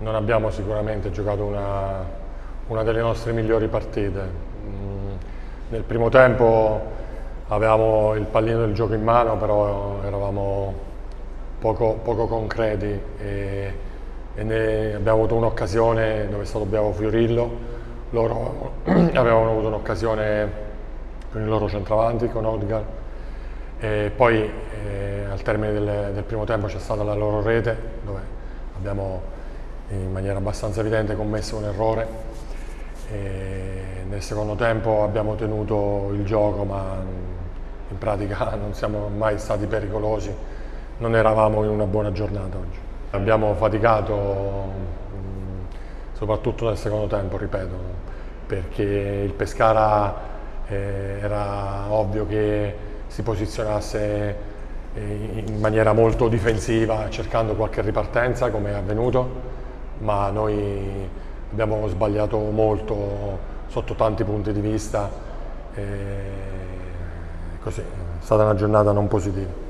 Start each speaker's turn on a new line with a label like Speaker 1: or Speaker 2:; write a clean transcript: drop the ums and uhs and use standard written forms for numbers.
Speaker 1: non abbiamo sicuramente giocato una delle nostre migliori partite. Nel primo tempo avevamo il pallino del gioco in mano, però eravamo poco concreti e abbiamo avuto un'occasione dove è stato Beavo Fiorillo. Loro avevano avuto un'occasione con il loro centravanti, con Odgar, e poi al termine del primo tempo c'è stata la loro rete dove abbiamo in maniera abbastanza evidente commesso un errore. Nel secondo tempo abbiamo tenuto il gioco, ma in pratica non siamo mai stati pericolosi, non eravamo in una buona giornata oggi. Abbiamo faticato soprattutto nel secondo tempo, ripeto, perché il Pescara era ovvio che si posizionasse in maniera molto difensiva cercando qualche ripartenza come è avvenuto, ma noi abbiamo sbagliato molto sotto tanti punti di vista, così è stata una giornata non positiva.